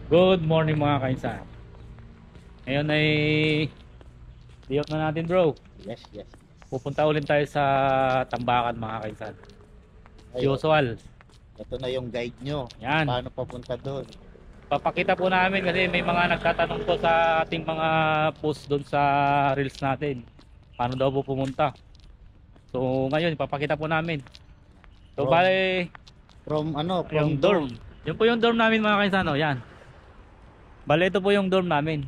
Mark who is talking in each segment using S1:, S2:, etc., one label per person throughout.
S1: Good morning mga kainsan. Ngayon ay day off na natin bro.
S2: Yes, yes.
S1: Pupunta ulit tayo sa Tambakan mga kainsan. Si
S2: Ayun,
S1: Usual.
S2: ito na yung guide nyo.
S1: Yan.
S2: Paano papunta doon?
S1: Papakita po namin kasi may mga nagtatanong po sa ating mga post doon sa reels natin. Paano daw po pumunta. So ngayon ipapakita po namin. So
S2: From-
S1: bale
S2: From
S1: yung dorm. Yun po yung dorm namin mga kainsan. Oh, yan. Bale ito po yung dorm namin.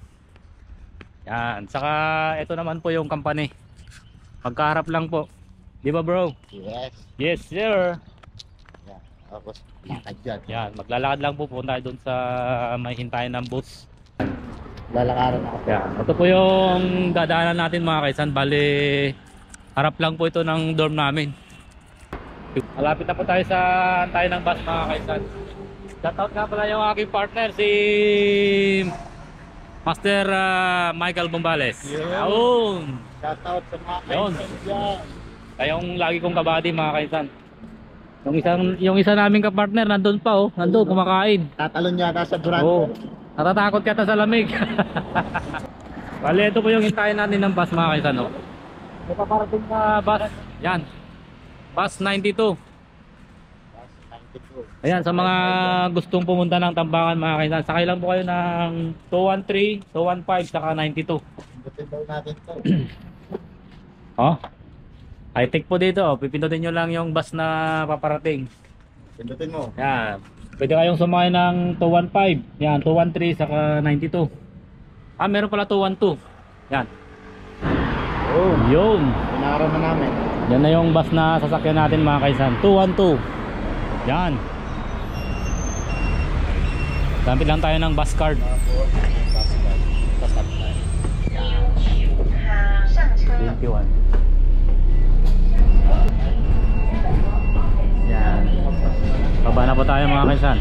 S1: Yan. Saka ito naman po yung company. Magkaharap lang po. Di ba bro?
S2: Yes.
S1: Yes sir.
S2: Yan. Tapos, lakad dyan.
S1: Yan. Maglalakad lang po. Punta tayo dun sa may hintayin ng bus.
S2: Lalakaran ako.
S1: Yan. Ito po yung dadaanan natin mga kaisan. Bale harap lang po ito ng dorm namin. Malapit na po tayo sa hintayin ng bus mga kaisan. Shoutout nga pala yung aking partner si Master Michael Bombales. Yun.
S2: Shout out sa mga
S1: Yun.
S2: kaibigan dyan.
S1: Kayong lagi kong kabady mga kaisan. Yung isa naming kapartner nandun pa oh, nandun kumakain.
S2: Tatalon yata sa Durante.
S1: Oo. Natatakot ka ta sa lamig. Bale, ito po yung hintayin natin ng bus mga kaisan oh. May paparating na bus. Yan. Bus 92.
S2: 92.
S1: Ayan, sa mga gustong pumunta ng Tambakan mga kaisan, sakay lang po kayo ng 213, 215, saka 92.
S2: Pindutin daw natin to.
S1: Oh. High-tech po dito. Pipindutin nyo lang yung bus na paparating.
S2: Pindutin mo.
S1: Yan. Pwede kayong sumakay ng 215. Yan, 213 saka 92. Ah, meron pala 212. Yan.
S2: Oh,
S1: Yun.
S2: pinaro na namin.
S1: Yan na yung bus na sasakyan natin mga kaisan. 212. Yan. Gamit lang tayo ng bus card.
S2: Tapos,
S1: 21. Yan. Baba na po tayo mga kaisan.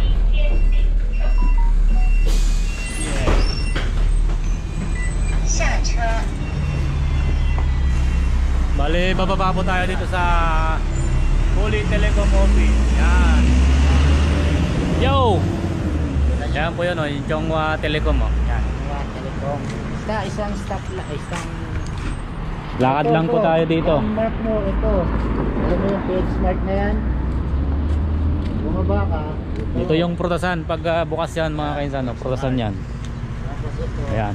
S1: Bale, bababa po tayo dito sa Poly Telecom Office. Yan. Yo! Yan po yun o, yung Chongwa Telecom o. Yan.
S2: Telecom. Isang stop lang, isang
S1: Lakad lang po tayo dito.
S2: Ang mark mo, ito. Alam mo yung page mark na yan? Bumaba ka.
S1: Ito yung prutasan. Pag bukas yan mga kainsan, no? Prutasan yan.
S2: Tapos ito.
S1: Ayan.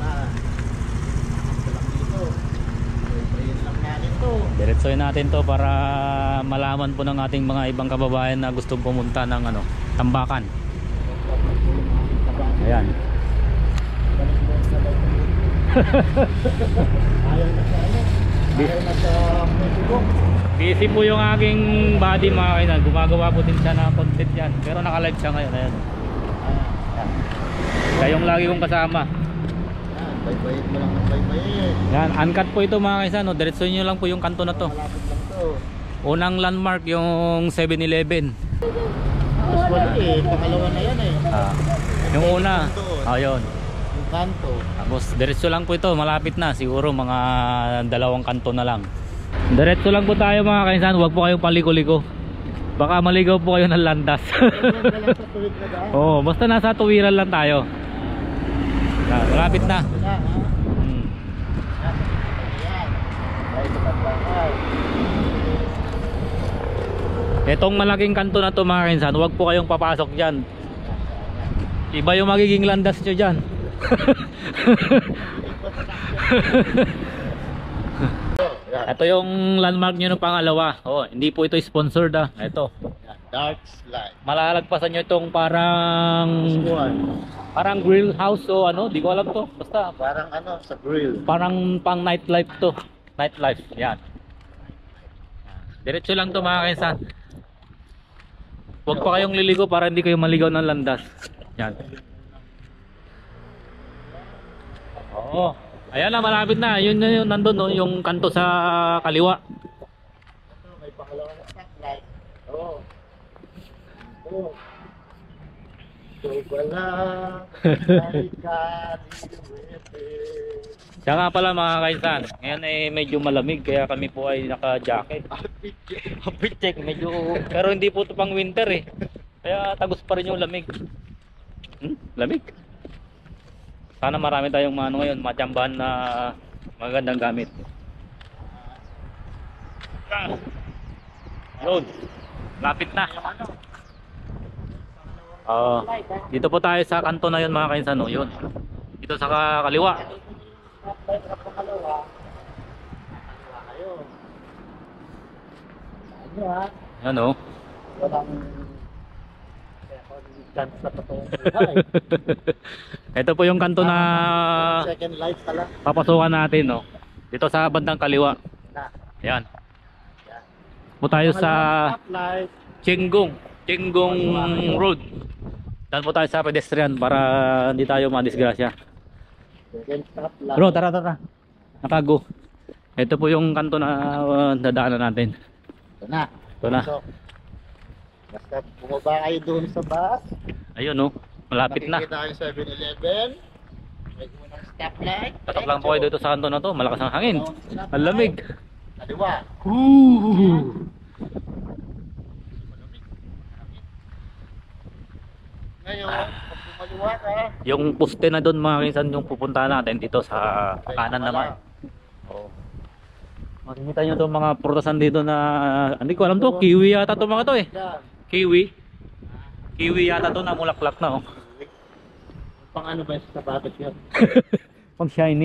S2: Ito lang dito. Ito lang natin to.
S1: Diretsoy natin to para malaman po ng ating mga ibang kababayan na gustong pumunta ng Tambakan. Ayan.
S2: Ayaw na sa ano? Ayaw na sa Mexico.
S1: Busy po yung aking body mga kainan. Gumagawa po din siya ng content yan. Pero naka-live siya ngayon. Ayan. Ayan. Kayong lagi kong kasama.
S2: Baybayin mo lang ng baybayin.
S1: Yan, uncut po ito mga kaisan, no? Diretso nyo lang po yung kanto na to.
S2: Malapit lang to.
S1: Unang landmark yung 7-Eleven.
S2: Tapos wala eh. Pangalawa na yan eh.
S1: Yung una, ayun.
S2: Yung kanto.
S1: Tapos diretso lang po ito, malapit na. Siguro mga 2 kanto na lang. Diretso lang po tayo mga kaisan, huwag po kayong paliko-liko. Baka maligaw po kayo ng landas.
S2: Huwag na lang sa tuwid na daan.
S1: Oo, basta nasa tuwiran lang tayo. Yan, malapit na.
S2: Ito na ha.
S1: Hmm.
S2: Ayan. Ay, ito tatlakay.
S1: Itong malaking kanto na to mga kaisan, huwag po kayong papasok dyan. Iba yung magiging landas nyo dyan. Ito yung landmark nyo ng pangalawa. Oh, hindi po ito sponsored ah. Ito.
S2: Dark slide.
S1: Malalagpasan nyo itong parang grill house o ano, di ko alam to. Basta
S2: Parang ano, sa grill.
S1: parang pang nightlife to. Nightlife, yan. Diretso lang to mga kaisan. Huwag pa kayong liligo para hindi kayo maligaw ng landas. Yan. Oo. Ayan na, malapit na. Yun na yun, nandun no, yung kanto sa kaliwa.
S2: Ito, may pangalawa na stoplight. Oo. Oo. So, wala.
S1: Siya nga pala mga kaisan, ngayon ay medyo malamig kaya kami po ay naka-jacket. Outfit check, medyo pero hindi po ito pang winter eh. Kaya tagos pa rin yung lamig. Hmm? lamig. Sana marami tayong mga ano ngayon, matsambahan na magandang gamit. Yun, lapit na. Dito po tayo sa kanto na yun mga kainsan, no? Yun. Dito sa kaliwa. Yan o.
S2: Walang chance na totoong buhay.
S1: Ito po yung kanto na
S2: Second life ka lang.
S1: papasukan natin, no? Dito sa bandang kaliwa. Yan. Po tayo sa
S2: Stoplight.
S1: Chenggong Road. Dan po tayo sa pedestrian para hindi tayo madisgrasya.
S2: Second stoplight.
S1: Bro, tara. Nakago. Ito po yung kanto na dadaanan natin.
S2: Ito na.
S1: Ito na.
S2: So, basta bumaba kayo doon sa bus.
S1: Ayun, no? Malapit na.
S2: Nakikita kayo 7-Eleven. May unang stoplight.
S1: Tatak lang po kayo dito sa kanto na to. Malakas ang hangin. Ang lamig.
S2: Kaliwa. Ngayon, pag bumaliwa ka,
S1: Yung poste na doon mga kinsan yung pupuntahan natin dito sa kanan naman. Oh. Makikita nyo itong mga prutasan dito na hindi ko alam to, kiwi yata to mga to eh.
S2: yan.
S1: Kiwi yata to na mulaklak na oh.
S2: Pang ano ba yung sapatos yun?
S1: Pang shiny.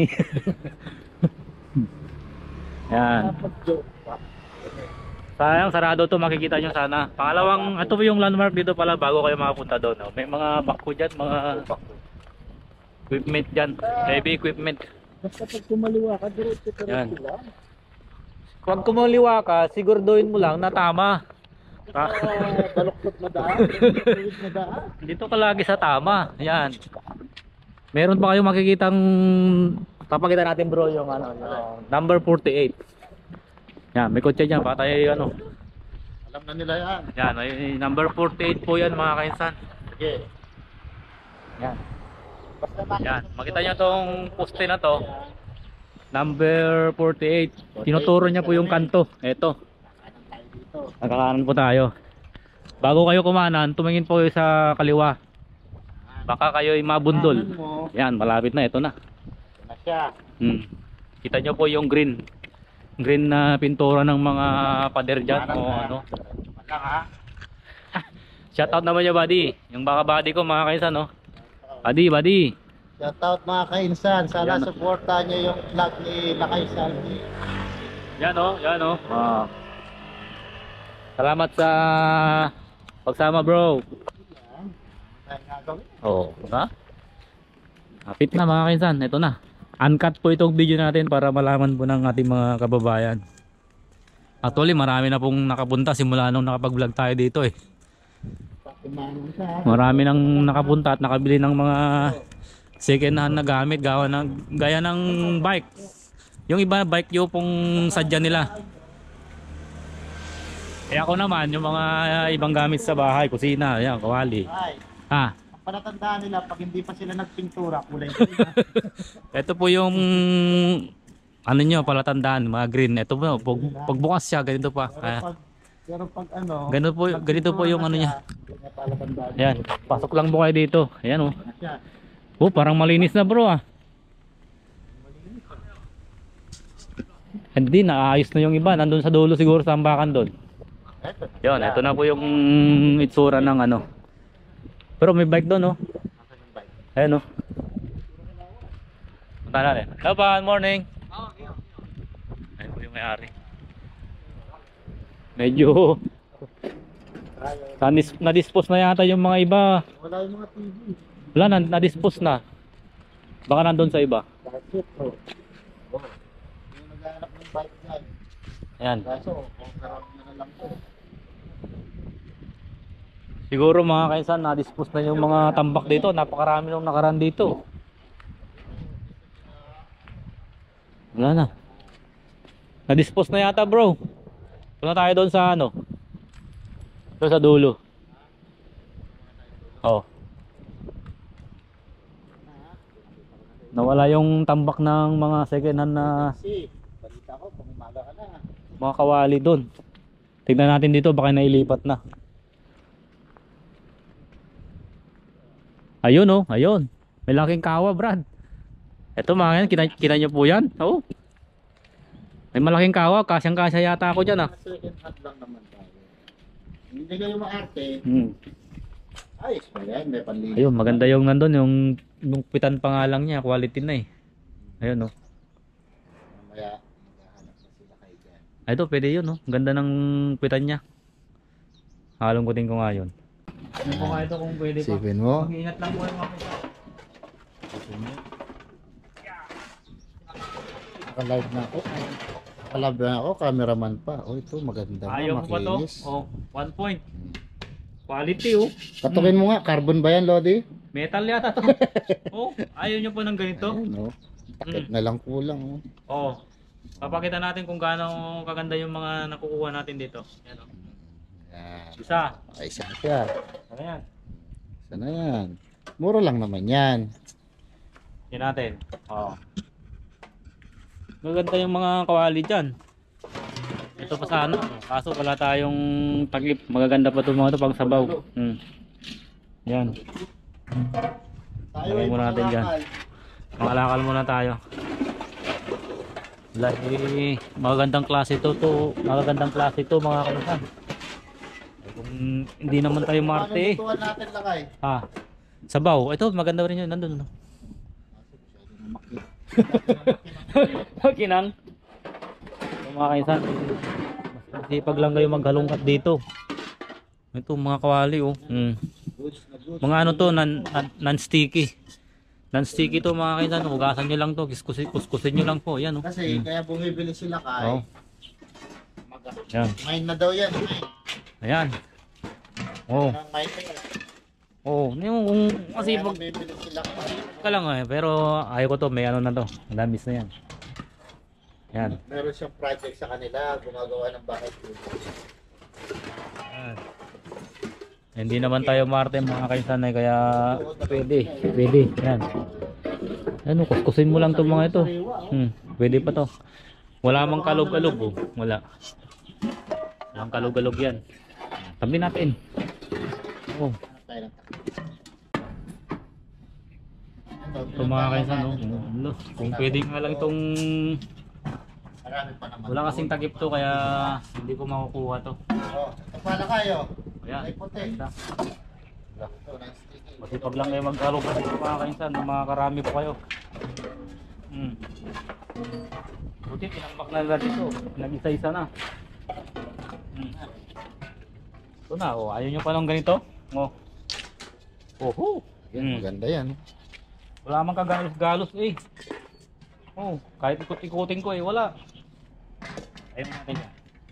S1: Yan.
S2: Dapat joke pa.
S1: Sayang sarado to, makikita nyo sana. Pangalawang, ito po yung landmark dito pala bago kayo makapunta doon. Oh. May mga bako dyan, mga equipment dyan. Heavy equipment.
S2: Basta pag kumaliwa ka, diretso ka
S1: Yan.
S2: rin sila.
S1: Pag kumaliwa ka, siguraduhin mo lang na tama.
S2: Baluktot na daan, tuwid na daan.
S1: Dito ka lagi sa tama. Yan. Meron pa kayong makikitang papakita natin bro yung ano, yung number 48. Yan, may kotse diyan, patay ano.
S2: Alam na nila yan.
S1: Yan, may number 48 po 'yan mga kainsan.
S2: Sige.
S1: Yan.
S2: Basta
S1: Yan, makita niyo tong poste na to. Number 48. Tinuturo niya po yung kanto. Ito.
S2: Kanan tayo dito.
S1: Nakakanan po tayo. Bago kayo kumanan, tumingin po kayo sa kaliwa. Baka kayo ay mabundol.
S2: Kanan mo,
S1: Yan, malapit na. Ito na.
S2: ito na siya.
S1: Kita nyo po yung green na pintura ng mga pader dyan o ano.
S2: Lang ha.
S1: Shoutout naman niya buddy. Yung baka buddy ko mga kainsan no. Buddy.
S2: Shoutout mga kainsan. Sana
S1: Yan.
S2: supportahan nyo yung vlog ni Lakay Salvi.
S1: Yan o. Salamat sa pagsama bro.
S2: Tayo gagawin.
S1: Oo. Ha? Kapit na mga kainsan. Ito na. Uncut po itong video natin para malaman po ng ating mga kababayan. Actually marami na pong nakapunta simula nung nakapag-vlog tayo dito eh.
S2: Tumanong siya.
S1: Marami nang nakapunta at nakabili ng mga second hand na gamit gaya ng bike. Yung iba bike yung pong sadya nila. Eh ako naman yung mga ibang gamit sa bahay, kusina, yan, kawali.
S2: Ay,
S1: Ah,
S2: palatandaan nila pag hindi pa sila nagpintura, kulay green na.
S1: ito po yung ano nyo, palatandaan, mga green. Ito po, pagbukas siya, ganito pa.
S2: Pero pag ano,
S1: Ganito po yung ano niya.
S2: hindi niya palatandaan.
S1: Ayan, pasok lang po kayo dito. Ayan oh.
S2: Na siya.
S1: Oh, parang malinis na bro ah. Hindi, naayos na yung iba. Nandun sa dulo siguro sa ambakan doon.
S2: Eto.
S1: Yun, ito na po yung itsura ng ano. Pero may bike doon, no?
S2: Nasaan yung bike?
S1: Ayan, no? Punta natin. Hello, pa. Morning. Ayun po yung may-ari. Medyo na-dispose na yata yung mga iba.
S2: Wala yung mga TV.
S1: Wala, na-dispose na. Baka nandun sa iba.
S2: Bakit ito? Oh. Yung naghahanap ng bike dyan.
S1: Ayan.
S2: Kaso, kung karoon na lang to.
S1: Siguro mga kainsan, na-dispose na yung mga tambak dito. Napakarami nung nakaraan dito. Wala na. Na-dispose na yata bro. Punta tayo doon sa ano. Doon sa dulo. Oh. Nawala yung tambak ng mga second hand na
S2: Kasi, balita ko, kung umaga ka na.
S1: mga kawali doon. Tignan natin dito, baka nailipat na. Ayun oh, ayun. May laking kawa, Brad. Ito mga yan, kina nyo po yan. Oo. May malaking kawa, kasyang-kasya yata ako dyan ah.
S2: Second hand lang naman tayo. Hindi kayo maarte.
S1: Hmm.
S2: Ayos pa yan, may panlinis.
S1: Ayun, maganda yung nandun, yung pitan pa nga lang niya, quality na eh. Ayun oh.
S2: Mamaya, maghahanap na sila kayo dyan.
S1: Ay, ito, pwede yun oh. Ang ganda ng pitan niya. Halongkutin ko nga yun. Ano po nga ito kung pwede pa.
S2: Sipin mo.
S1: Mag-iingat lang po yung mga pitan.
S2: Naka-live na ako. Naka-live na ako, cameraman pa. Oh, ito maganda na,
S1: Ayaw mo ba to?
S2: makinis.
S1: Oh, 1 point. Quality oh.
S2: Katukin mo nga, carbon ba yan, Lodi?
S1: Metal yata to. Oh, ayaw nyo po ng ganito?
S2: Ayun, oh. Takip na lang kulang. Oh.
S1: Oh. Papakita natin kung gaano kaganda yung mga nakukuha natin dito. Yan oh.
S2: Yan.
S1: Isa.
S2: Ay, isa siya.
S1: Ano yan?
S2: Isa na yan. Mura lang naman yan.
S1: Yan natin. Oh. Maganda yung mga kawali dyan. Ito pa sa ano. Kaso wala tayong takip. Magaganda pa itong mga ito pag sabaw. Yan. Lagay muna natin dyan. Makalakal muna tayo. Lagi magagandang klase ito magagandang klase ito mga kalusan. Kung hindi naman tayo marte eh.
S2: Paano lutuan natin lakay?
S1: Ah, sabaw. Ito maganda rin yun. Nandun no. Kinang. Mga kaisan. Masipag lang kayo maghalongkat dito. Ito mga kawali oh. Mga ano to non-sticky. Non-sticky to mga kaisan. Hugasan nyo lang to. Kuskusin nyo lang po. Yan oh.
S2: Kasi kaya bumibili sila kay.
S1: Oh. Yan.
S2: Mine na daw yan. Mine.
S1: Ayan. Oh.
S2: Ang mine na yan.
S1: Oh, yung kasi
S2: Kaya
S1: pag
S2: bumibili sila kay.
S1: ka lang eh, pero ayaw ko to, may ano na to. Lamis na yan. Yan.
S2: Meron siyang project sa kanila. Gumagawa ng bahay.
S1: Yan. Hindi naman tayo marte mga kaisanay kaya pwede. Yan. Ano, kuskusin mo lang itong mga ito. Pwede pa to. Wala mang kalog-alog oh. Wala. Walang kalog-alog yan. Tabi natin. Oh. Ito mga kaisan no. Kung pwede nga lang itong
S2: Marami pa naman.
S1: wala kasing takip to kaya hindi ko makukuha to.
S2: Oh, ito pala kayo.
S1: Ayan.
S2: Ay puti.
S1: Ganda.
S2: Ito, non-sticky.
S1: Masipag lang kayo magkaroon dito mga kainsan, mga karami po kayo. Buti tinambak na nila dito, nag-isa-isa na. Ito na, oh, ayaw nyo pa ng ganito? Oh. Oho!
S2: Yan, maganda yan.
S1: Wala mang kagalos-galos eh. Oh, kahit ikot-ikutin ko eh, wala. Ayaw natin yan.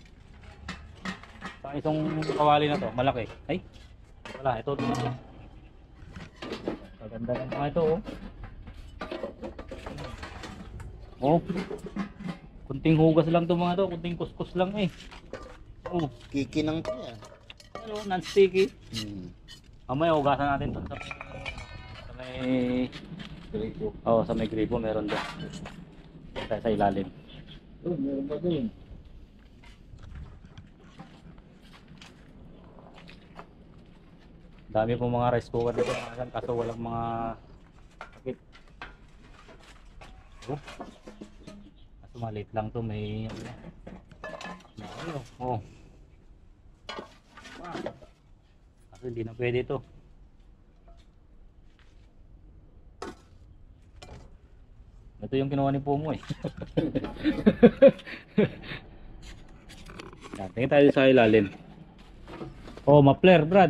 S1: Sa isang kawali na to, malaki. Ay, wala, ito. Maganda ng mga ito oh. Oh. Kunting hugas lang to mga to, kunting kuskus lang eh. Oh,
S2: Kikinang to yan.
S1: ano, non-sticky. Mamaya hugasan natin to sa may
S2: Gripo.
S1: sa may gripo meron doon. Sa ilalim.
S2: Oh, meron pa din.
S1: Dami pong mga rice cooker dito kaso walang mga sakit. Oh. Kaso maliit lang to, may ano. Oh. Kaso hindi na pwede ito. Ito yung kinuha ni Pumo eh. Yan, tingin tayo sa ilalim. Oh, muffler, Brad.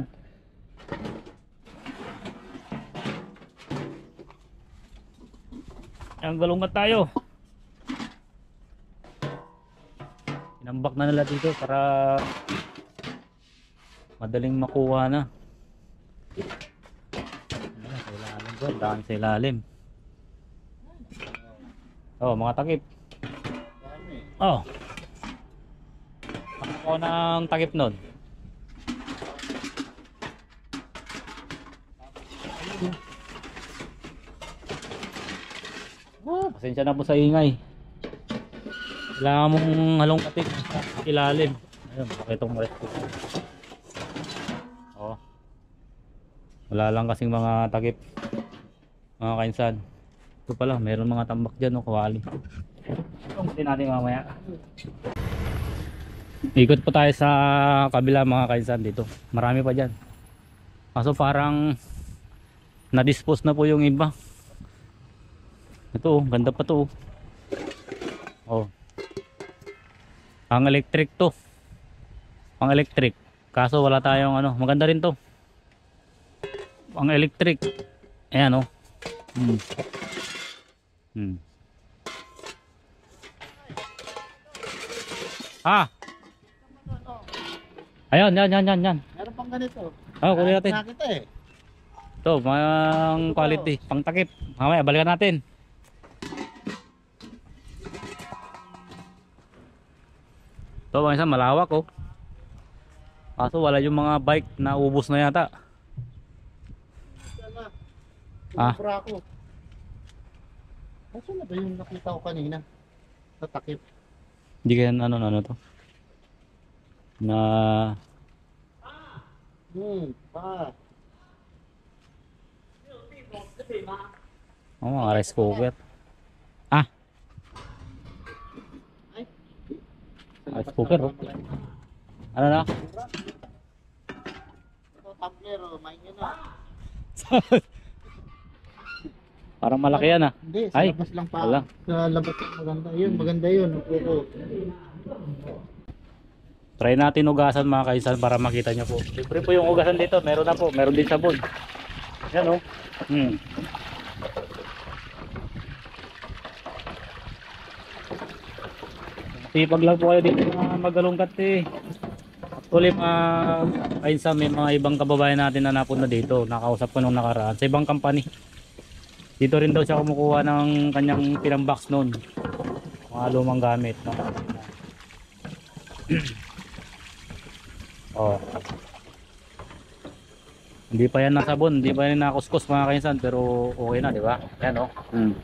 S1: Ang galungat tayo. Inambak na nila dito para madaling makuha na. Ayan, sa ilalim ko, daan sa ilalim. Oh, mga takip. Oh. Ako ng takip nun. Oh, pasensya na po sa ingay. Kailangan mong halongkatin sa ilalim. Ayun, pakitong rescue. Oh. Wala lang kasing mga takip. mga kainsan. Ito pala, meron mga tambak dyan, no, kawali. Tungkutin natin mamaya. Ikot pa tayo sa kabila mga kainsan dito. Marami pa dyan. Kaso parang na-dispose na po yung iba. Ito, ganda pa to. Oh. Pang electric to. Pang electric. Kaso wala tayong ano, maganda rin to. Pang electric. Ayan oh. Ah. Ayun, yan.
S2: Meron pang ganito.
S1: Kunin natin.
S2: Nakita eh.
S1: Ito, pang quality, pang takip. Mamaya, balikan natin. Ito, mga isa, malawak oh. Kaso wala yung mga bike na ubos na yata.
S2: Sobra ako. Kaso na ba yung nakita ko kanina? Sa takip.
S1: Hindi kaya ano to. Na
S2: Pa.
S1: mga rice cooker. Ah. Rice cooker oh. Ano na?
S2: Ito, tumbler oh. Main nyo na.
S1: Parang malaki yan ah.
S2: Hindi, sa
S1: Ay,
S2: labas lang pa.
S1: wala.
S2: Sa labas lang maganda. Yun, maganda yun. Oo.
S1: Try natin ugasan mga kaisan para makita nyo po. Siyempre po yung ugasan dito, meron na po. Meron din sabon. Yan o. Sipag lang po kayo dito na magalungkat eh. Actually mga kaisan, may mga ibang kababayan natin na napunta dito. Nakausap ko nung nakaraan sa ibang company. Dito rin daw siya kumukuha ng kanyang pinambox noon. Mga lumang gamit. No? Oh. Hindi pa yan nasabon, hindi pa yan nakuskus mga kainsan, pero okay na, di ba? Yan oh.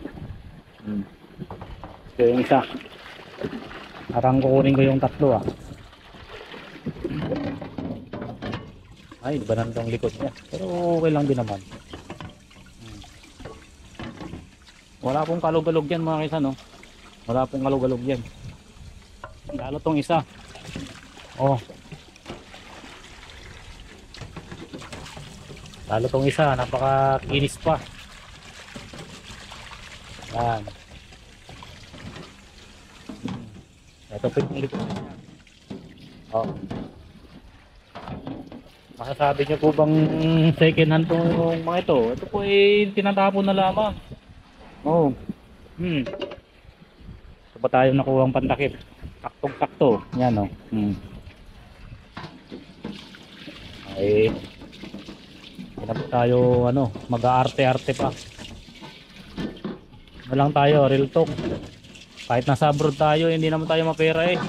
S1: So yung isa. Parang kukunin ko yung tatlo ah. Ay, iba na itong likod niya. Pero okay lang din naman. Wala pong kalog-galog yan mga kainsan, no? Wala pong kalog-galog yan. Lalo tong isa. Oh. Lalo tong isa, napakakinis pa. Yan. Ito po yung likod niya. Oh. Masasabi niyo po bang second hand tong mga ito? Ito po ay tinatapon na lamang. Oh. Ito pa tayo nakuha ang pantakip. Saktong-sakto. Yan oh. Ay. Hindi na po tayo ano, mag-aarte-arte pa. Ano lang tayo, real talk. Kahit nasa abroad tayo, hindi naman tayo mapera eh.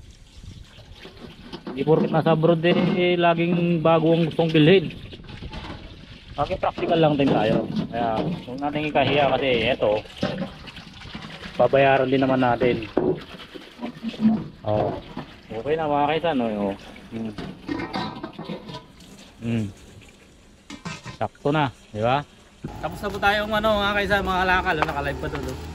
S1: Hindi porket nasa abroad eh, laging bago ang gustong bilhin. Okay, practical lang din tayo. Kaya huwag natin ikahiya kasi eto, babayaran din naman natin. Oh, okay na mga kaisan. Oh. Sakto na, di ba? Tapos na po tayong ano mga kaisan, mga kalakal, nakalive pa doon.